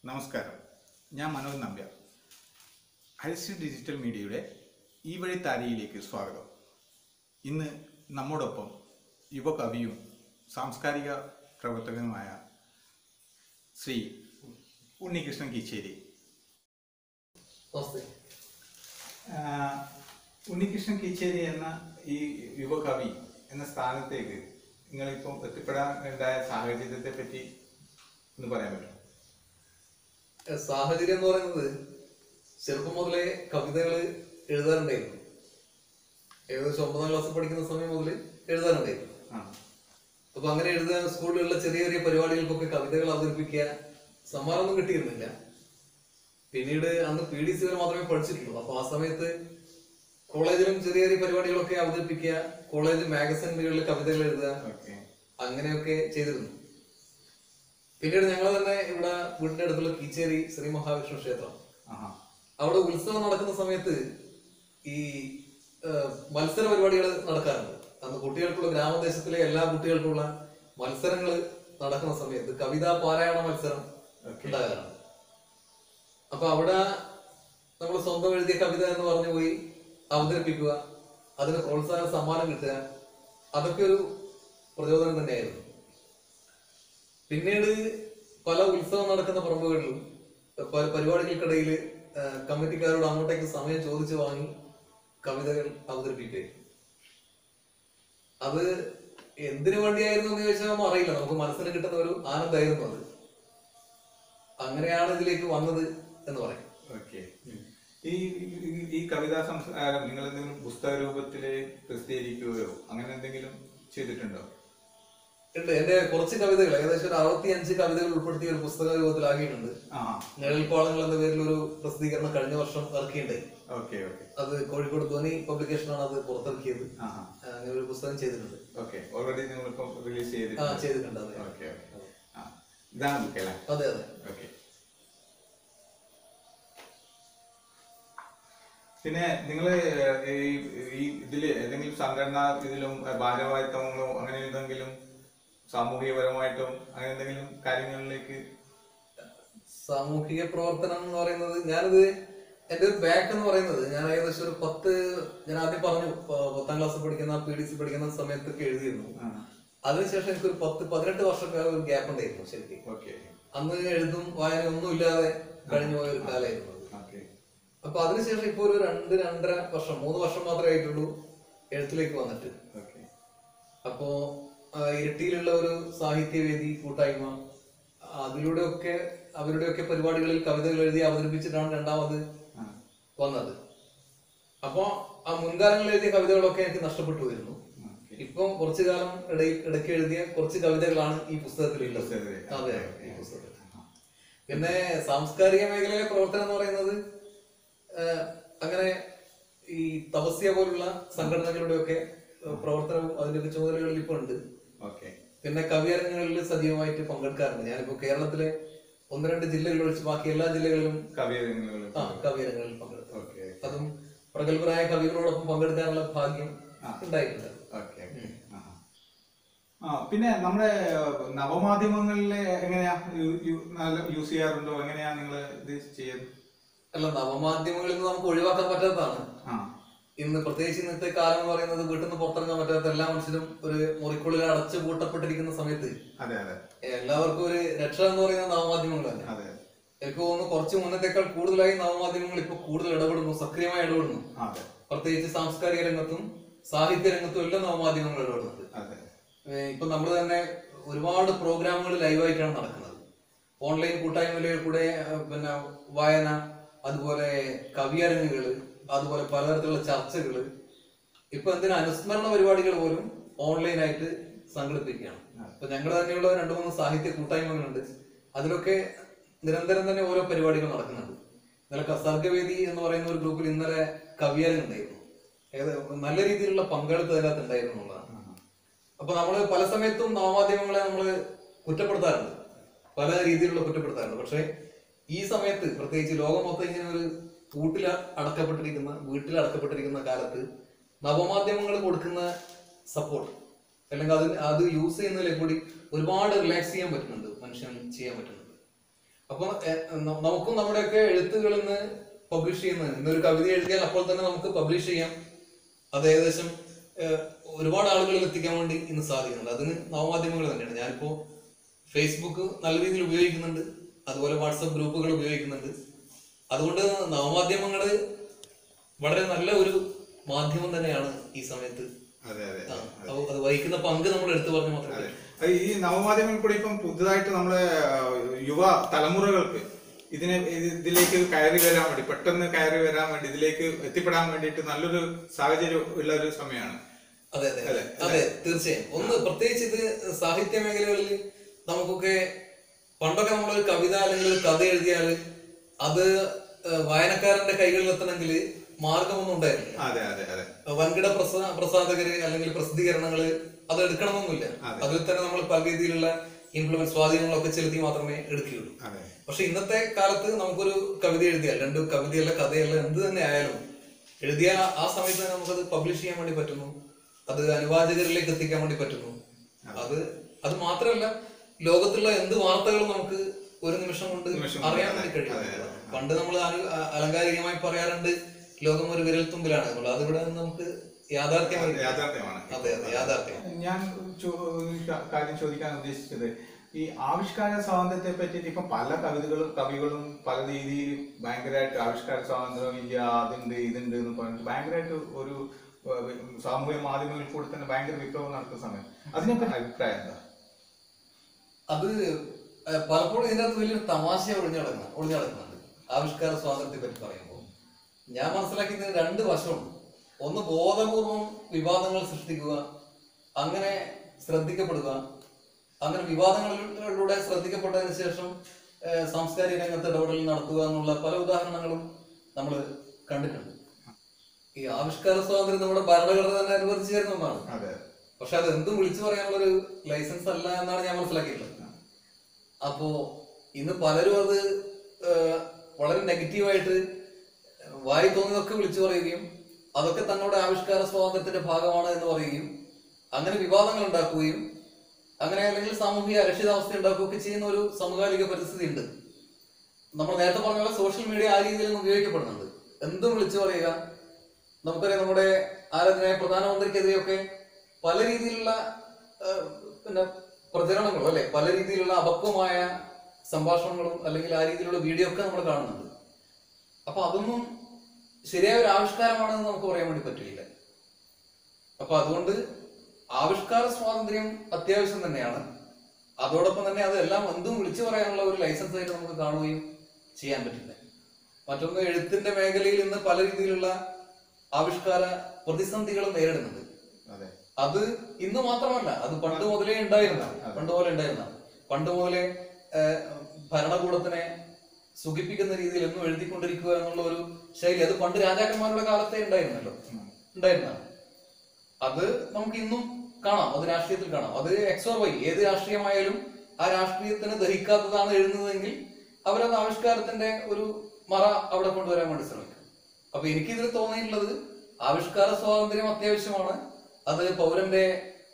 നമസ്കാരം, ഞാൻ മനോജ് നമ്പ്യാർ. ഹരിശ്രീ ഡിജിറ്റൽ മീഡിയയുടെ ഈ വഴി താരിയിലേക്ക് സ്വാഗതം. ഇന്ന് നമ്മോടൊപ്പം യുവകവിയും സാംസ്കാരിക പ്രവർത്തകനുമായ ശ്രീ ഉണ്ണികൃഷ്ണൻ കീച്ചേരി. ഉണ്ണികൃഷ്ണൻ കീച്ചേരി എന്ന ഈ യുവകവി എന്ന സ്ഥാനത്തേക്ക് നിങ്ങളിപ്പം എത്തിപ്പെടാൻ ഉണ്ടായ സാഹചര്യത്തെ പറ്റി ഒന്ന് പറയാൻ പറ്റും? സാഹചര്യം എന്ന് പറയുന്നത് ചെറുപ്പം മുതലേ കവിതകൾ എഴുതാറുണ്ടായിരുന്നു. ഏകദേശം 9ാം ക്ലാസ്സിൽ പഠിക്കുന്ന സമയം മുതൽ എഴുതാറുണ്ടായിരുന്നു. അപ്പൊ അങ്ങനെ എഴുതാൻ സ്കൂളിലുള്ള ചെറിയ ചെറിയ പരിപാടികൾക്കൊക്കെ കവിതകൾ അവതരിപ്പിക്കുക, സമ്മാനമൊന്നും കിട്ടിയിരുന്നില്ല. പിന്നീട് അന്ന് PDC വരെ മാത്രമേ പഠിച്ചിട്ടുള്ളൂ. അപ്പൊ ആ സമയത്ത് കോളേജിലും ചെറിയ ചെറിയ പരിപാടികളൊക്കെ അവതരിപ്പിക്കുക, കോളേജ് മാഗസിനുകളിൽ കവിതകൾ എഴുതുക, അങ്ങനെയൊക്കെ ചെയ്തിരുന്നു. പിന്നീട് ഞങ്ങൾ തന്നെ ഇവിടെ വീടിന്റെ അടുത്തുള്ള കീച്ചേരി ശ്രീ മഹാവിഷ്ണു ക്ഷേത്രം, അവിടെ ഉത്സവം നടക്കുന്ന സമയത്ത് ഈ മത്സര പരിപാടികൾ നടക്കാറുണ്ട്. അന്ന് കുട്ടികൾക്കുള്ള, ഗ്രാമദേശത്തിലെ എല്ലാ കുട്ടികൾക്കുള്ള മത്സരങ്ങൾ നടക്കുന്ന സമയത്ത് കവിതാ പാരായണ മത്സരം ഉണ്ടാകാറുണ്ട്. അപ്പൊ അവിടെ നമ്മൾ സ്വന്തം എഴുതിയ കവിത എന്ന് പറഞ്ഞു പോയി അവതരിപ്പിക്കുക, അതിന് പ്രോത്സാഹന സമ്മാനം കിട്ടുക, അതൊക്കെ ഒരു പ്രചോദനം തന്നെയായിരുന്നു. പിന്നീട് പല ഉത്സവം നടക്കുന്ന പറമ്പുകളിലും പരിപാടികൾക്കിടയിൽ കമ്മിറ്റിക്കാരോട് അങ്ങോട്ടേക്ക് സമയം ചോദിച്ചു വാങ്ങി കവിതകൾ അവതരിപ്പിക്കുകയായിരുന്നു. അത് എന്തിനു വേണ്ടിയായിരുന്നു എന്ന് ചോദിച്ചാൽ ഒന്നും അറിയില്ല. നമുക്ക് മനസ്സിന് കിട്ടുന്ന ഒരു ആനന്ദമായിരുന്നു അത്. അങ്ങനെയാണ് ഇതിലേക്ക് വന്നത് എന്ന് പറയും. ഈ കവിതാ സംസ്കാരം നിങ്ങൾ എന്തെങ്കിലും പുസ്തക രൂപത്തില് പ്രസിദ്ധീകരിക്കുകയോ അങ്ങനെ എന്തെങ്കിലും ചെയ്തിട്ടുണ്ടോ? ഉണ്ട്. എന്റെ കുറച്ച് കവിതകൾ, ഏകദേശം ഒരു 65 കവിതകൾ ഉൾപ്പെടുത്തിയ ഒരു പുസ്തക രൂപത്തിലാക്കിയിട്ടുണ്ട്. നിഴൽപ്പാളങ്ങൾ എന്ന പേരിൽ ഒരു പ്രസിദ്ധീകരണം കഴിഞ്ഞ വർഷം ഇറക്കിയിട്ടുണ്ടായി. അത് കോഴിക്കോട് ധ്വനി പബ്ലിക്കേഷനാണ് അത് പുറത്തിറക്കിയത്. അങ്ങനെ ഒരു പുസ്തകം ചെയ്തിട്ടുണ്ട്. ചെയ്തിട്ടുണ്ട്. അതെ അതെ. പിന്നെ നിങ്ങള് ഈ ഇതില് ഏതെങ്കിലും സംഘടന ഇതിലും ഭാരവാഹിത്വങ്ങളോ അങ്ങനെ എന്തെങ്കിലും സാമൂഹികപരമായിട്ടും അങ്ങനെ എന്തെങ്കിലും കാര്യങ്ങളിലേക്ക്? സാമൂഹിക പ്രവർത്തനം എന്ന് പറയുന്നത്, ഞാനിത് എന്റെ ഒരു ബാക്ക് എന്ന് പറയുന്നത്, ഞാൻ ഏകദേശം ഒരു ഞാൻ ആദ്യം പറഞ്ഞു 10ാം ക്ലാസ് പഠിക്കുന്ന PDC പഠിക്കുന്ന സമയത്തൊക്കെ എഴുതിയിരുന്നു. അതിനുശേഷം എനിക്കൊരു 10-18 വർഷക്കാലം ഒരു ഗ്യാപ്പ് ഉണ്ടായിരുന്നു ശരിക്കും. അന്ന് എഴുതും വായന ഒന്നും ഇല്ലാതെ കഴിഞ്ഞു പോയ ഒരു കാലമായിരുന്നു. അപ്പൊ അതിനുശേഷം ഇപ്പൊ ഒരു 2-2.5 വർഷം 3 വർഷം മാത്രമേ ആയിട്ടുള്ളൂ എഴുത്തിലേക്ക് വന്നിട്ട്. അപ്പോ ഇരിട്ടിയിലുള്ള ഒരു സാഹിത്യവേദി കൂട്ടായ്മ, അതിലൂടെയൊക്കെ അവരുടെയൊക്കെ പരിപാടികളിൽ കവിതകൾ എഴുതി അവതരിപ്പിച്ചിട്ടാണ് രണ്ടാമത് വന്നത്. അപ്പോ ആ മുൻകാലങ്ങളിൽ എഴുതിയ കവിതകളൊക്കെ എനിക്ക് നഷ്ടപ്പെട്ടു വരുന്നു. ഇപ്പം കുറച്ചു കാലം ഇടയ്ക്ക് എഴുതിയ കുറച്ച് കവിതകളാണ് ഈ പുസ്തകത്തിലുള്ളത്. അതെ, ഈ പുസ്തകത്തിൽ. പിന്നെ സാംസ്കാരിക മേഖലയിലെ പ്രവർത്തനം എന്ന് പറയുന്നത് അങ്ങനെ ഈ തപസ്യ പോലുള്ള സംഘടനകളുടെയൊക്കെ പ്രവർത്തനവും അതിന്റെ ചുമതലകളിൽ ഇപ്പൊ ഉണ്ട്. പിന്നെ കവിയരങ്ങുകളിൽ സജീവമായിട്ട് പങ്കെടുക്കാറുണ്ട്. ഞാനിപ്പോ കേരളത്തിലെ 1-2 ജില്ലകളിൽ ഒഴിച്ച് ബാക്കി എല്ലാ ജില്ലകളിലും കവിയരങ്ങളിൽ പങ്കെടുത്തു. അതും പ്രഗത്ഭരായ കവികളോടൊപ്പം പങ്കെടുക്കാനുള്ള ഭാഗ്യം ഉണ്ടായിട്ടുണ്ട്. പിന്നെ നമ്മുടെ നവമാധ്യമങ്ങളിലെ എങ്ങനെയാ യൂസ് ചെയ്യാറുണ്ടോ? എങ്ങനെയാ നിങ്ങൾ ഇത് ചെയ്യുന്നത്? അല്ല, നവമാധ്യമങ്ങളിൽ നിന്ന് നമുക്ക് ഒഴിവാക്കാൻ പറ്റാത്തതാണ്. ഇന്ന് പ്രത്യേകിച്ച് ഇന്നത്തെ കാലം എന്ന് പറയുന്നത് വീട്ടിൽ നിന്ന് പുറത്തിറങ്ങാൻ പറ്റാത്ത എല്ലാ മനുഷ്യരും ഒരു മുറിക്കുള്ളിൽ അടച്ചു പൂട്ടപ്പെട്ടിരിക്കുന്ന സമയത്ത് എല്ലാവർക്കും ഒരു രക്ഷ എന്ന് പറയുന്നത് നവമാധ്യമങ്ങൾ തന്നെ. എനിക്ക് തോന്നുന്നു കുറച്ച് മുന്നത്തേക്കാൾ കൂടുതലായി നവമാധ്യമങ്ങൾ ഇപ്പൊ കൂടുതൽ ഇടപെടുന്നു, സക്രിയമായി ഇടപെടുന്നു. പ്രത്യേകിച്ച് സാംസ്കാരിക രംഗത്തും സാഹിത്യ രംഗത്തും എല്ലാം നവമാധ്യമങ്ങൾ ഇടപെടുന്നുണ്ട്. ഇപ്പൊ നമ്മൾ തന്നെ ഒരുപാട് പ്രോഗ്രാമുകൾ ലൈവായിട്ടാണ് നടക്കുന്നത്. ഓൺലൈൻ കൂട്ടായ്മകളിൽ കൂടെ പിന്നെ വായന, അതുപോലെ കവിയരങ്ങുകള്, അതുപോലെ പലതരത്തിലുള്ള ചർച്ചകള്, ഇപ്പൊ എന്തിനാ അനുസ്മരണ പരിപാടികൾ പോലും ഓൺലൈനായിട്ട് സംഘടിപ്പിക്കുകയാണ്. ഇപ്പൊ ഞങ്ങൾ തന്നെയുള്ള 2-3 സാഹിത്യ കൂട്ടായ്മകളുണ്ട്. അതിലൊക്കെ നിരന്തരം തന്നെ ഓരോ പരിപാടികൾ നടക്കുന്നുണ്ട്. ഇന്നലെ കസർഗവേദി എന്ന് പറയുന്ന ഒരു ഗ്രൂപ്പിൽ ഇന്നലെ കവിയരങ്ങുണ്ടായിരുന്നു. നല്ല രീതിയിലുള്ള പങ്കാളിത്തം അതിനകത്ത് ഉണ്ടായിരുന്നു എന്നുള്ളതാണ്. അപ്പൊ നമ്മള് പല സമയത്തും നവമാധ്യമങ്ങളെ നമ്മള് കുറ്റപ്പെടുത്താറുണ്ട്, പല രീതിയിലുള്ള കുറ്റപ്പെടുത്താറുണ്ട്. പക്ഷെ ഈ സമയത്ത് പ്രത്യേകിച്ച് ലോകം മൊത്തം ഇങ്ങനെ ഒരു വീട്ടിൽ അടക്കപ്പെട്ടിരിക്കുന്ന കാലത്ത് നവമാധ്യമങ്ങൾ കൊടുക്കുന്ന സപ്പോർട്ട് അല്ലെങ്കിൽ അത് യൂസ് ചെയ്യുന്നതിലെ കൂടി ഒരുപാട് റിലാക്സ് ചെയ്യാൻ പറ്റുന്നുണ്ട്, മനുഷ്യന് ചെയ്യാൻ പറ്റുന്നുണ്ട്. അപ്പൊ നമുക്കും നമ്മുടെയൊക്കെ എഴുത്തുകളിൽ നിന്ന് പബ്ലിഷ് ചെയ്യുന്നത്, ഇന്നൊരു കവിത എഴുതിയാൽ അപ്പോൾ തന്നെ നമുക്ക് പബ്ലിഷ് ചെയ്യാം. അത് ഏകദേശം ഒരുപാട് ആളുകളിൽ എത്തിക്കാൻ വേണ്ടി ഇന്ന് സാധിക്കുന്നുണ്ട്. അതിന് നവമാധ്യമങ്ങൾ തന്നെയാണ്. ഞാനിപ്പോ ഫേസ്ബുക്ക് നല്ല രീതിയിൽ ഉപയോഗിക്കുന്നുണ്ട്, അതുപോലെ വാട്സപ്പ് ഗ്രൂപ്പുകൾ ഉപയോഗിക്കുന്നുണ്ട്. അതുകൊണ്ട് നവമാധ്യമങ്ങള് വളരെ നല്ല ഒരു മാധ്യമം തന്നെയാണ് ഈ സമയത്ത്. അത് വഹിക്കുന്ന പങ്ക് നമ്മൾ എടുത്തു പറഞ്ഞു മാത്രമേ. ഈ നവമാധ്യമങ്ങൾ കൂടി ഇപ്പം പുതുതായിട്ട് നമ്മളെ യുവ തലമുറകൾക്ക് ഇതിലേക്ക് കയറി വരാൻ വേണ്ടി, പെട്ടെന്ന് കയറി വരാൻ വേണ്ടി, ഇതിലേക്ക് എത്തിപ്പെടാൻ വേണ്ടിയിട്ട് നല്ലൊരു സാഹചര്യം ഉള്ള ഒരു സമയമാണ്. അതെ അതെ അതെ, തീർച്ചയായും. ഒന്ന് പ്രത്യേകിച്ച് ഇത് സാഹിത്യ മേഖലകളിൽ നമുക്കൊക്കെ പണ്ടൊക്കെ നമ്മളൊരു കവിത അല്ലെങ്കിൽ ഒരു കഥ എഴുതിയാൽ അത് വായനക്കാരന്റെ കൈകളിൽ എത്തണമെങ്കിൽ മാർഗമൊന്നും ഉണ്ടായിരുന്നില്ല. വൻകിട പ്രസാധകര് അല്ലെങ്കിൽ പ്രസിദ്ധീകരണങ്ങള് അത് എടുക്കണമെന്നില്ല. അതിൽ തന്നെ നമ്മൾ പല രീതിയിലുള്ള ഇൻഫ്ലുവൻസ്, സ്വാധീനങ്ങളൊക്കെ ചെലുത്തി മാത്രമേ എടുക്കുകയുള്ളൂ. പക്ഷെ ഇന്നത്തെ കാലത്ത് നമുക്കൊരു കവിത എഴുതിയാൽ, രണ്ട് കവിതയല്ല കഥയല്ല എന്ത് തന്നെ ആയാലും എഴുതിയാൽ ആ സമയത്ത് തന്നെ നമുക്കത് പബ്ലിഷ് ചെയ്യാൻ വേണ്ടി പറ്റുന്നു, അത് അനുവാചകരിലേക്ക് എത്തിക്കാൻ വേണ്ടി പറ്റുന്നു. അത് മാത്രമല്ല, ലോകത്തുള്ള എന്ത് വാർത്തകളും നമുക്ക് ഒരു നിമിഷം കൊണ്ട് അറിയാൻ വേണ്ടി കഴിയും. പണ്ട് നമ്മൾ അലങ്കാരികമായി പറയാറുണ്ട് ലോകം ഒരു വിരൽ തുമ്പിലാണ് എന്നുള്ളത്. അതിവിടെ നമുക്ക് യാഥാർത്ഥ്യമാണ്. അതെ അതെ, യാഥാർത്ഥ്യം. ഞാൻ കാര്യം ചോദിക്കാൻ ഉദ്ദേശിച്ചത്, ഈ ആവിഷ്കാര സ്വാതന്ത്ര്യത്തെ പറ്റിയിട്ട് ഇപ്പം പല കവികളും പല രീതിയിൽ ഭയങ്കരമായിട്ട് ആവിഷ്കാര സ്വാതന്ത്ര്യം ഇല്ല, അതുണ്ട് ഇതുണ്ട് എന്ന് പറഞ്ഞിട്ട് ഭയങ്കരമായിട്ട് ഒരു സാമൂഹ്യ മാധ്യമങ്ങളിൽ കൂടി തന്നെ ഭയങ്കര വിപ്ലവം നടക്കുന്ന സമയം. അതിനെപ്പറ്റി അഭിപ്രായം എന്താ? അത് പലപ്പോഴും ഇതിനകത്ത് വലിയൊരു തമാശ ഒളിഞ്ഞടക്കുന്നുണ്ട് ആവിഷ്കാര സ്വാതന്ത്ര്യത്തെ പറ്റി പറയുമ്പോൾ. ഞാൻ മനസ്സിലാക്കിയത് രണ്ട് വശമുണ്ട്. ഒന്ന്, ബോധപൂർവം വിവാദങ്ങൾ സൃഷ്ടിക്കുക, അങ്ങനെ ശ്രദ്ധിക്കപ്പെടുക, അങ്ങനെ വിവാദങ്ങളിലൂടെ ശ്രദ്ധിക്കപ്പെട്ടതിന് ശേഷം സാംസ്കാരിക രംഗത്ത് ഇടപെടൽ നടത്തുക എന്നുള്ള പല ഉദാഹരണങ്ങളും നമ്മൾ കണ്ടിട്ടുണ്ട്. ഈ ആവിഷ്കാര സ്വാതന്ത്ര്യം നമ്മുടെ ഭരണഘടന തന്നെ അനുവദിച്ചു തരുന്ന ഒന്നാണ്. പക്ഷെ അത് എന്തും വിളിച്ചു പറയാനുള്ളൊരു ലൈസൻസ് അല്ല എന്നാണ് ഞാൻ മനസ്സിലാക്കിയിട്ടുള്ളത്. അപ്പോ ഇന്ന് പലരും അത് വളരെ നെഗറ്റീവായിട്ട് വായി തോന്നിയതൊക്കെ വിളിച്ചു പറയുകയും അതൊക്കെ തങ്ങളുടെ ആവിഷ്കാര സ്വാതന്ത്ര്യത്തിന്റെ ഭാഗമാണ് എന്ന് പറയുകയും അങ്ങനെ വിവാദങ്ങൾ ഉണ്ടാക്കുകയും അങ്ങനെ അല്ലെങ്കിൽ സാമൂഹിക അരക്ഷിതാവസ്ഥ ഉണ്ടാക്കുകയൊക്കെ ചെയ്യുന്ന ഒരു സമകാലിക പരിസ്ഥിതി ഉണ്ട്. നമ്മൾ നേരത്തെ പറഞ്ഞ പോലെ സോഷ്യൽ മീഡിയ ആ രീതിയിൽ ഉപയോഗിക്കപ്പെടുന്നുണ്ട്. എന്തും വിളിച്ചു പറയുക. നമുക്കറിയാം, നമ്മുടെ ആരാധനായ പ്രധാനമന്ത്രിക്കെതിരെയൊക്കെ പല രീതിയിലുള്ള പ്രചരണങ്ങളും അല്ലെ, പല രീതിയിലുള്ള അപക്വമായ സംഭാഷണങ്ങളും അല്ലെങ്കിൽ ആ രീതിയിലുള്ള വീഡിയോ ഒക്കെ നമ്മൾ കാണുന്നുണ്ട്. അപ്പൊ അതൊന്നും ശരിയായ ഒരു ആവിഷ്കാരമാണെന്ന് നമുക്ക് പറയാൻ വേണ്ടി പറ്റില്ല. അപ്പൊ അതുകൊണ്ട് ആവിഷ്കാര സ്വാതന്ത്ര്യം അത്യാവശ്യം തന്നെയാണ്. അതോടൊപ്പം തന്നെ അതെല്ലാം എന്തും വിളിച്ചു പറയാനുള്ള ഒരു ലൈസൻസ് ആയിട്ട് നമുക്ക് കാണുകയും ചെയ്യാൻ പറ്റില്ല. മറ്റൊന്ന്, എഴുത്തിന്റെ മേഖലയിൽ ഇന്ന് പല രീതിയിലുള്ള ആവിഷ്കാര പ്രതിസന്ധികൾ നേരിടുന്നുണ്ട്. അത് ഇന്ന് മാത്രമല്ല, അത് പണ്ട് മുതലേ ഉണ്ടായിരുന്ന പണ്ട് മുതലേ ഭരണകൂടത്തിനെ സുഖിപ്പിക്കുന്ന രീതിയിൽ എന്നും എഴുതിക്കൊണ്ടിരിക്കുക എന്നുള്ള ഒരു ശൈലി അത് പണ്ട് രാജാക്കന്മാരുടെ കാലത്തെ ഉണ്ടായിരുന്നതാണ്. അത് നമുക്ക് ഇന്നും കാണാം, അത് രാഷ്ട്രീയത്തിൽ കാണാം. അത് XY ഏത് രാഷ്ട്രീയമായാലും ആ രാഷ്ട്രീയത്തിന് ദഹിക്കാത്തതാണ് എഴുതുന്നതെങ്കിൽ അവരത് ആവിഷ്കാരത്തിന്റെ ഒരു മറ അവിടെ കൊണ്ടുവരാൻ വേണ്ടി ശ്രമിക്കും. അപ്പൊ എനിക്കിതിൽ തോന്നിയിട്ടുള്ളത് ആവിഷ്കാര സ്വാതന്ത്ര്യം അത്യാവശ്യമാണ്. അത് പൗരന്റെ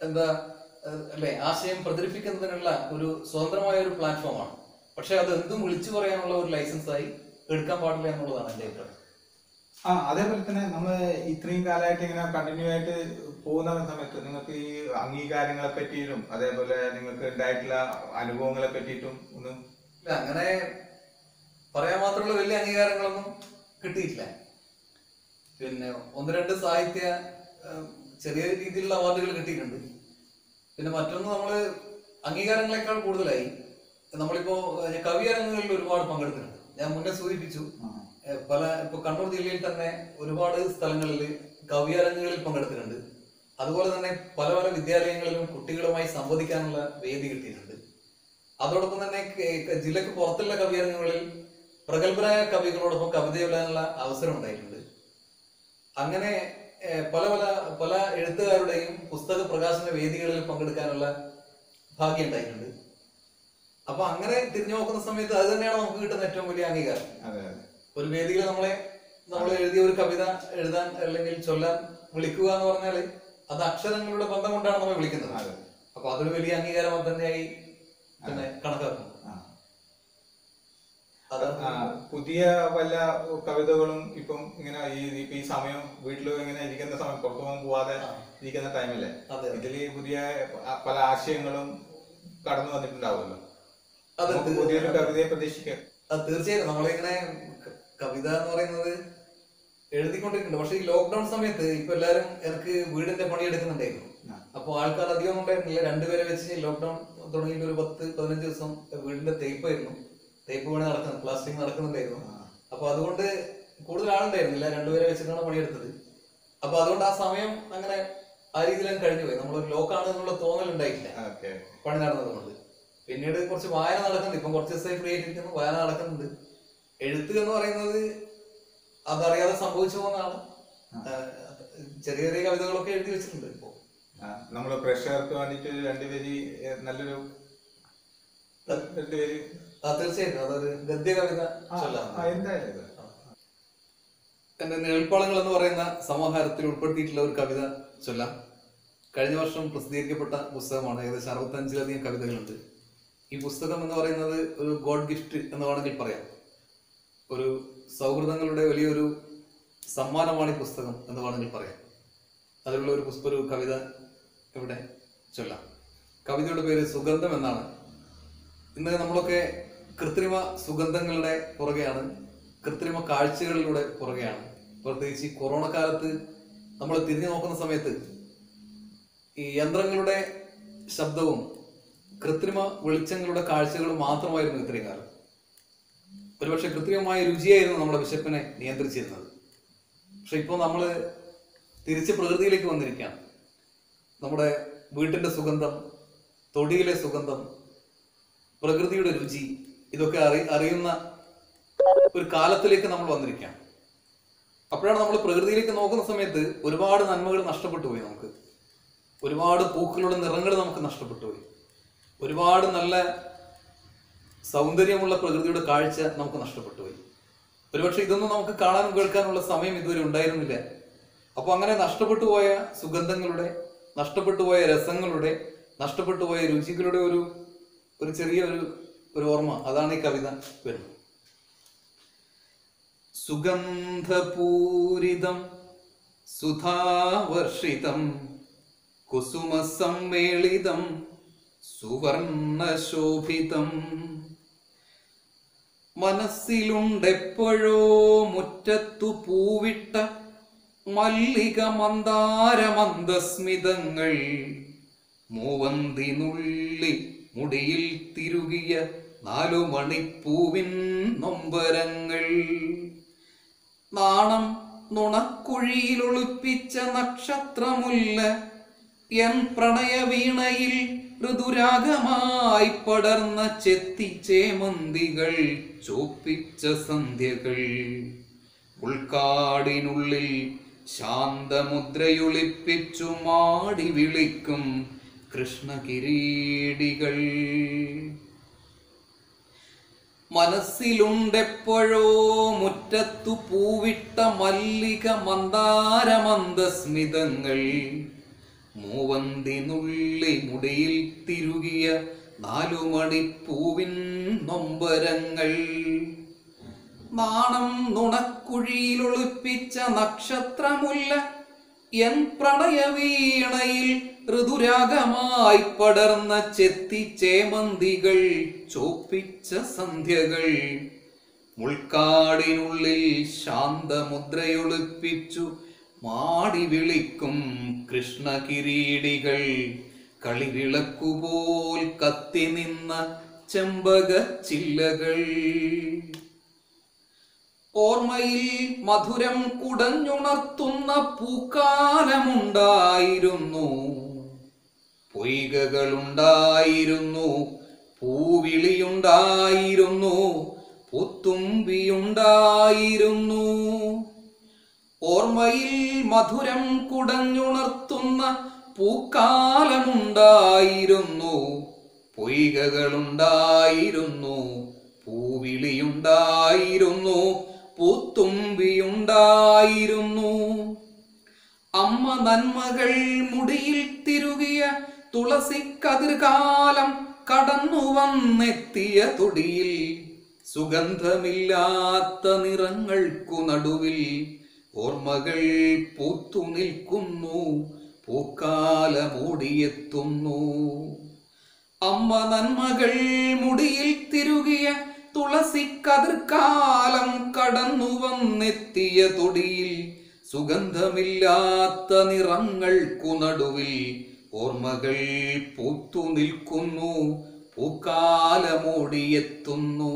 ആശയം പ്രചരിപ്പിക്കുന്നതിനുള്ള ഒരു സ്വതന്ത്രമായ ഒരു പ്ലാറ്റ്ഫോമാണ്. പക്ഷെ അത് എന്തും വിളിച്ചു പറയാനുള്ള ഒരു ലൈസൻസായി എടുക്കാൻ പാടില്ല എന്നുള്ളതാണ് എന്റെ അഭിപ്രായം. അതേപോലെ തന്നെ നമ്മൾ ഇത്രയും കാലമായിട്ട് ഇങ്ങനെ കണ്ടിന്യൂ ആയിട്ട് പോകുന്ന സമയത്ത് നിങ്ങൾക്ക് ഈ അംഗീകാരങ്ങളെ പറ്റിയിട്ടും അതേപോലെ നിങ്ങൾക്ക് ഉണ്ടായിട്ടുള്ള അനുഭവങ്ങളെ പറ്റിയിട്ടും ഒന്നും അങ്ങനെ പറയാൻ മാത്രമുള്ള വലിയ അംഗീകാരങ്ങളൊന്നും കിട്ടിയിട്ടില്ല. പിന്നെ ഒന്ന് രണ്ട് സാഹിത്യ ചെറിയ രീതിയിലുള്ള അവാർഡുകൾ കിട്ടിയിട്ടുണ്ട്. പിന്നെ മറ്റൊന്ന്, നമ്മള് അംഗീകാരങ്ങളെക്കാൾ കൂടുതലായി നമ്മളിപ്പോ കവിയരങ്ങുകളിൽ ഒരുപാട് പങ്കെടുത്തിട്ടുണ്ട്. ഞാൻ മുന്നേ സൂചിപ്പിച്ചു, ഇപ്പൊ കണ്ണൂർ ജില്ലയിൽ തന്നെ ഒരുപാട് സ്ഥലങ്ങളിൽ കവിയരങ്ങുകളിൽ പങ്കെടുത്തിട്ടുണ്ട്. അതുപോലെ തന്നെ പല പല വിദ്യാലയങ്ങളിലും കുട്ടികളുമായി സംവദിക്കാനുള്ള വേദി കിട്ടിയിട്ടുണ്ട്. അതോടൊപ്പം തന്നെ ജില്ലക്ക് പുറത്തുള്ള കവിയരങ്ങുകളിൽ പ്രഗത്ഭരായ കവികളോടൊപ്പം കവിത ചൊല്ലാനുള്ള അവസരം ഉണ്ടായിട്ടുണ്ട്. അങ്ങനെ പല എഴുത്തുകാരുടെയും പുസ്തക പ്രകാശന വേദികളിൽ പങ്കെടുക്കാനുള്ള ഭാഗ്യം ഉണ്ടായിട്ടുണ്ട്. അപ്പൊ അങ്ങനെ തിരിഞ്ഞു നോക്കുന്ന സമയത്ത് അത് തന്നെയാണ് നമുക്ക് കിട്ടുന്ന ഏറ്റവും വലിയ അംഗീകാരം. ഒരു വേദിയിൽ നമ്മൾ എഴുതിയ ഒരു കവിത എഴുതാൻ അല്ലെങ്കിൽ ചൊല്ലാൻ വിളിക്കുക എന്ന് പറഞ്ഞാല് അത് അക്ഷരങ്ങളുടെ ബന്ധം കൊണ്ടാണ് നമ്മൾ വിളിക്കുന്നത്. അപ്പൊ അതൊരു വലിയ അംഗീകാരം തന്നെയായി തന്നെ കണക്കാക്കുന്നു. പുതിയ വല്ല കവിതകളും ഇപ്പം ഇങ്ങനെ ഈ സമയം വീട്ടിൽ ഇങ്ങനെ ഇരിക്കുന്ന സമയം പുറത്തൊന്നും പോവാതെ ഇരിക്കുന്ന ടൈമല്ലേ, ഇതില് പുതിയ പല ആശയങ്ങളും കടന്നു വന്നിട്ടുണ്ടാവുമല്ലോ. പുതിയൊരു കവിതയെ പ്രതീക്ഷിക്കാം. തീർച്ചയായും നമ്മളിങ്ങനെ കവിത എന്ന് പറയുന്നത് എഴുതിക്കൊണ്ടിരിക്കുന്നുണ്ട്. പക്ഷെ ഈ ലോക്ക്ഡൌൺ സമയത്ത് ഇപ്പൊ എല്ലാരും എനിക്ക് വീടിന്റെ പണി എടുക്കുന്നുണ്ടായിരുന്നു. അപ്പൊ ആൾക്കാർ അധികം ഉണ്ടായിരുന്നില്ല. 2 പേരെ വെച്ച് ലോക്ക്ഡൌൺ തുടങ്ങിയിട്ട് ഒരു 10-15 ദിവസം വീടിന്റെ തേപ്പായിരുന്നു. തേപ്പ് പണി നടക്കുന്നത്, പ്ലാസ്റ്റിക് നടക്കുന്നുണ്ടായിരുന്നു. അപ്പൊ അതുകൊണ്ട് കൂടുതൽ ആളുണ്ടായിരുന്നില്ല. 2 പേരെ വെച്ചിട്ടാണ് പണിയെടുത്തത്. അപ്പൊ അതുകൊണ്ട് ആ സമയം അങ്ങനെ ആ രീതിയിലാണ് കഴിഞ്ഞു പോയി. നമ്മൾ ലോക്കാണ് എന്നുള്ള തോന്നൽ ഉണ്ടായിട്ടില്ല പണി നടന്നത് കൊണ്ട്. പിന്നീട് കുറച്ച് വായന നടക്കുന്നുണ്ട്. ഇപ്പം കുറച്ച് ദിവസമായി ഫ്രീ ആയിട്ടിരിക്കുന്നു, വായന നടക്കുന്നുണ്ട്. എഴുത്ത് എന്ന് പറയുന്നത് അതറിയാതെ സംഭവിച്ചു പോകുന്നതാണ്. ചെറിയ ചെറിയ കവിതകളൊക്കെ എഴുതി വെച്ചിട്ടുണ്ട്. ഇപ്പോ നമ്മള് പ്രേക്ഷകർക്ക് വേണ്ടിട്ട് 2 പേര് നല്ലൊരു തീർച്ചയായിട്ടും അതൊരു ഗദ്യ കവിത എന്റെ നിഴൽപ്പാളങ്ങൾ എന്ന് പറയുന്ന സമാഹാരത്തിൽ ഉൾപ്പെടുത്തിയിട്ടുള്ള ഒരു കവിത ചൊല്ലാം. കഴിഞ്ഞ വർഷം പ്രസിദ്ധീകരിക്കപ്പെട്ട പുസ്തകമാണ്. ഏകദേശം 65ലധികം കവിതകളുണ്ട്. ഈ പുസ്തകം എന്ന് പറയുന്നത് ഒരു ഗോഡ് ഗിഫ്റ്റ് എന്ന് വേണമെങ്കിൽ പറയാം. ഒരു സൗഹൃദങ്ങളുടെ വലിയൊരു സമ്മാനമാണ് ഈ പുസ്തകം എന്ന് വേണമെങ്കിൽ പറയാം. അതിലുള്ള ഒരു കവിത ഇവിടെ ചൊല്ലാം. കവിതയുടെ പേര് സുഗന്ധം എന്നാണ്. ഇന്ന് നമ്മളൊക്കെ കൃത്രിമ സുഗന്ധങ്ങളുടെ പുറകെയാണ്, കൃത്രിമ കാഴ്ചകളിലൂടെ പുറകെയാണ്. പ്രത്യേകിച്ച് ഈ കൊറോണ കാലത്ത് നമ്മൾ തിരിഞ്ഞു നോക്കുന്ന സമയത്ത് ഈ യന്ത്രങ്ങളുടെ ശബ്ദവും കൃത്രിമ വെളിച്ചങ്ങളുടെ കാഴ്ചകളും മാത്രമായിരുന്നു ഇത്രയും കാലം. ഒരുപക്ഷെ കൃത്രിമമായ രുചിയായിരുന്നു നമ്മുടെ വിശപ്പിനെ നിയന്ത്രിച്ചിരുന്നത്. പക്ഷെ ഇപ്പോൾ നമ്മൾ തിരിച്ച് പ്രകൃതിയിലേക്ക് വന്നിരിക്കുകയാണ്. നമ്മുടെ വീട്ടിന്റെ സുഗന്ധം, തൊടിയിലെ സുഗന്ധം, പ്രകൃതിയുടെ രുചി, ഇതൊക്കെ അറിയുന്ന ഒരു കാലത്തിലേക്ക് നമ്മൾ വന്നിരിക്കുകയാണ്. അപ്പോഴാണ് നമ്മൾ പ്രകൃതിയിലേക്ക് നോക്കുന്ന സമയത്ത് ഒരുപാട് നന്മകൾ നഷ്ടപ്പെട്ടു പോയി. നമുക്ക് ഒരുപാട് പൂക്കളുടെ നിറങ്ങൾ നമുക്ക് നഷ്ടപ്പെട്ടു പോയി. ഒരുപാട് നല്ല സൗന്ദര്യമുള്ള പ്രകൃതിയുടെ കാഴ്ച നമുക്ക് നഷ്ടപ്പെട്ടു പോയി. ഒരുപക്ഷെ ഇതൊന്നും നമുക്ക് കാണാനും കേൾക്കാനുള്ള സമയം ഇതുവരെ ഉണ്ടായിരുന്നില്ല. അപ്പൊ അങ്ങനെ നഷ്ടപ്പെട്ടു പോയ സുഗന്ധങ്ങളുടെ, നഷ്ടപ്പെട്ടു പോയ രസങ്ങളുടെ, നഷ്ടപ്പെട്ടു പോയ രുചികളുടെ ഒരു ചെറിയ ഒരു ഓർമ്മ, അതാണ് ഈ കവിത വരുന്നത്. സുഗന്ധപൂരിതം സുധാവർഷിതം കുസുമ സമ്മേളിതം സുവർണശോഭിതം മനസ്സിലുണ്ടെപ്പോഴോ മുറ്റത്തു പൂവിട്ട മല്ലിക മന്ദാരമന്ദസ്മിതങ്ങൾ മൂവന്തിനുള്ളി മുടിയിൽ തിരുകിയ 4 മണിപ്പൂവിൻ നൊമ്പരങ്ങൾ നാണം നുണക്കുഴിയിലൊളിപ്പിച്ച നക്ഷത്രമുല്ല എൻ പ്രണയവീണയിൽ ഋതുരാഗമായി പടർന്ന ചെത്തി ചേമന്തികൾ ചോപ്പിച്ച സന്ധ്യകൾ ഉൾക്കാടിനുള്ളിൽ ശാന്തമുദ്രയൊളിപ്പിച്ചു മാടി വിളിക്കും കൃഷ്ണകിരീടികൾ മനസ്സിലുണ്ടെപ്പോഴോ മുറ്റത്തു പൂവിട്ട മല്ലിക മന്ദാരമന്ദസ്മിതങ്ങൾ മൂവന്തിനുള്ളി മുടിയിൽ തിരുകിയ 4 മണിപ്പൂവിൻ നൊമ്പരങ്ങൾ നാണം നുണക്കുഴിയിലൊളിപ്പിച്ച നക്ഷത്രമുല്ല എൻ പ്രണയവീണയിൽ ഋതുരാഗമായി പടർന്ന ചെത്തി ചേമന്തികൾ ചോപ്പിച്ച സന്ധ്യകൾ മുൾക്കാടിനുള്ളിൽ ശാന്തമുദ്രയൊളിപ്പിച്ചു മാടി വിളിക്കും കൃഷ്ണകിരീടികൾ കളിവിളക്കുപോൽ കത്തി നിന്ന ചെമ്പകച്ചില്ലകൾ ഓർമ്മയിൽ മധുരം കുടഞ്ഞുണർത്തുന്ന പൂക്കാലമുണ്ടായിരുന്നു പൊയ്കകളുണ്ടായിരുന്നു പൂവിളിയുണ്ടായിരുന്നു പൂത്തുമ്പിയുണ്ടായിരുന്നു ഓർമ്മയിൽ മധുരം കുടഞ്ഞുണർത്തുന്ന പൂക്കാലമുണ്ടായിരുന്നു പൊയ്കകളുണ്ടായിരുന്നു പൂവിളിയുണ്ടായിരുന്നു പൂത്തുമ്പിയുണ്ടായിരുന്നു അമ്മ നന്മകൾ മുടിയിൽ തിരുകിയ തുളസി കതിർകാലം കടന്നു വന്നെത്തിയ തൊടിയിൽ സുഗന്ധമില്ലാത്ത നിറങ്ങൾക്കു നടുവിൽ ഓർമ്മകൾ പൂത്തു നിൽക്കുന്നു, പൂക്കാലമോടിയെത്തുന്നു. അമ്മ നന്മകൾ മുടിയിൽ തിരുകിയ തുളസി കതിർക്കാലം കടന്നു വന്നെത്തിയ തൊടിയിൽ സുഗന്ധമില്ലാത്ത നിറങ്ങൾക്കു നടുവിൽ ഓർമ്മകൾ പൂത്തു നിൽക്കുന്നു, പൂക്കാലമോടിയെത്തുന്നു.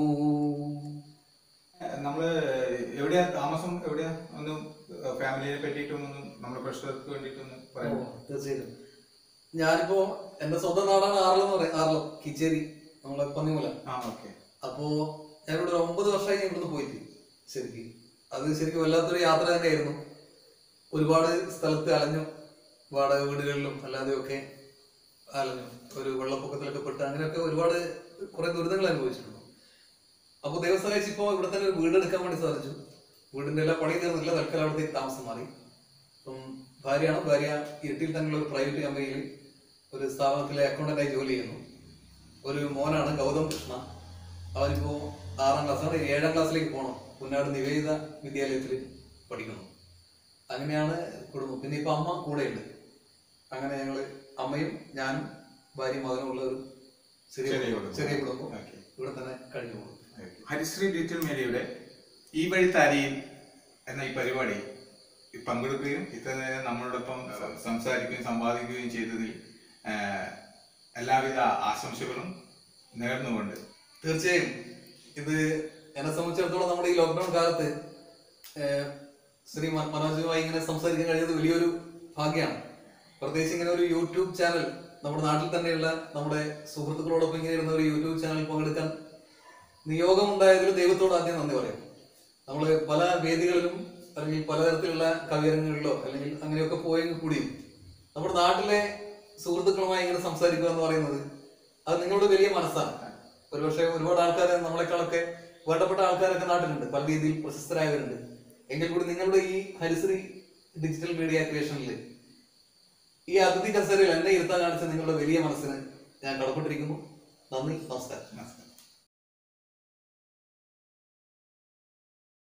നമ്മള് എവിടെയാ താമസം, എവിടെയാ ഒന്ന് ഫാമിലിയെ പറ്റിയിട്ടൊന്നും നമ്മുടെ പ്രശ്നങ്ങൾക്ക് വേണ്ടിയിട്ടൊന്ന് പറയാം. തീർച്ചയായിട്ടും. ഞാനിപ്പോ എന്റെ സ്വന്തം നാടാണ് ആറളം എന്ന് പറയും, ആറളം കിച്ചേരി, നമ്മളെ പന്നിമൂല. അപ്പോ ഞാനിവിടെ ഒരു 9 വർഷമായി ഇവിടുന്ന് പോയിട്ട്. ശരിക്കും വല്ലാത്തൊരു യാത്ര തന്നെയായിരുന്നു. ഒരുപാട് സ്ഥലത്ത് അലഞ്ഞു, വാടക വീടുകളിലും അല്ലാതെയൊക്കെ അലഞ്ഞു. ഒരു വെള്ളപ്പൊക്കത്തിലൊക്കെ പെട്ട് അങ്ങനെയൊക്കെ ഒരുപാട് കുറെ ദുരിതങ്ങൾ അനുഭവിച്ചിട്ടുണ്ട്. അപ്പൊ ദൈവസഹായിച്ച് ഇപ്പോ ഇവിടെ തന്നെ ഒരു വീട് എടുക്കാൻ വേണ്ടി സാധിച്ചു. വീടിന്റെ എല്ലാ പണി തീർന്നില്ല, തൽക്കാലം അവിടത്തേക്ക് താമസം മാറി. അപ്പം ഭാര്യ ഇരുട്ടിൽ തന്നെയുള്ള ഒരു പ്രൈവറ്റ് കമ്പനിയിൽ ഒരു സ്ഥാപനത്തിലെ അക്കൗണ്ടന്റായി ജോലി ചെയ്യുന്നു. ഒരു മോനാണ് ഗൗതം കൃഷ്ണ. അവനിപ്പോ 6ാം ക്ലാസ്സാണ്, 7ാം ക്ലാസ്സിലേക്ക് പോകണം. പുന്നാട് നിവേദിത വിദ്യാലയത്തിൽ പഠിക്കുന്നു. അങ്ങനെയാണ് കുടുംബം. പിന്നെ ഇപ്പൊ അമ്മ കൂടെയുണ്ട്. അങ്ങനെ ഞങ്ങള് അമ്മയും ഞാനും ഭാര്യയും മകനുമുള്ള ഒരു ചെറിയ കുടുംബം ഇവിടെ തന്നെ കഴിഞ്ഞു പോകും. ഹരിശ്രീ ഡിജിറ്റൽ മീഡിയയുടെ ഈ വഴിത്താരിയിൽ എന്ന ഈ പരിപാടി പങ്കെടുക്കുകയും ഇത്ര നേരം നമ്മളോടൊപ്പം സംസാരിക്കുകയും സമ്പാദിക്കുകയും ചെയ്തതിൽ എല്ലാവിധ ആശംസകളും നേർന്നുകൊണ്ട് തീർച്ചയായും ഇത് എന്നെ സംബന്ധിച്ചിടത്തോളം നമ്മുടെ ഈ ലോക്ക്ഡൌൺ കാലത്ത് ശ്രീ മനോജുമായി ഇങ്ങനെ സംസാരിക്കാൻ കഴിയുന്നത് വലിയൊരു ഭാഗ്യമാണ്. പ്രത്യേകിച്ച് ഇങ്ങനെ ഒരു യൂട്യൂബ് ചാനൽ, നമ്മുടെ നാട്ടിൽ തന്നെയുള്ള നമ്മുടെ സുഹൃത്തുക്കളോടൊപ്പം ഇങ്ങനെ ഇരുന്ന ഒരു യൂട്യൂബ് ചാനൽ പങ്കെടുക്കാൻ നിയോഗം ഉണ്ടായതിൽ ദൈവത്തോട് ആദ്യം നന്ദി പറയാം. നമ്മൾ പല വേദികളിലും അല്ലെങ്കിൽ പലതരത്തിലുള്ള കവിയരങ്ങളിലോ അല്ലെങ്കിൽ അങ്ങനെയൊക്കെ പോയെങ്കിൽ കൂടിയും നമ്മുടെ നാട്ടിലെ സുഹൃത്തുക്കളുമായി ഇങ്ങനെ സംസാരിക്കുക എന്ന് പറയുന്നത് അത് നിങ്ങളുടെ വലിയ മനസ്സാണ്. ഒരുപക്ഷെ ഒരുപാട് ആൾക്കാർ നമ്മളെക്കാളൊക്കെ വേണ്ടപ്പെട്ട ആൾക്കാരൊക്കെ നാട്ടിലുണ്ട്, പല രീതിയിൽ പ്രശസ്തരായവരുണ്ട്. എങ്കിൽ കൂടി നിങ്ങളുടെ ഈ ഹരിശ്രീ ഡിജിറ്റൽ മീഡിയ ക്രിയേഷനിൽ ഈ അതിഥി കസേരയിൽ എന്നെ ഇരുത്താൻ കാണിച്ച നിങ്ങളുടെ വലിയ മനസ്സിന് ഞാൻ കടപ്പെട്ടിരിക്കുന്നു. നന്ദി, നമസ്കാരം.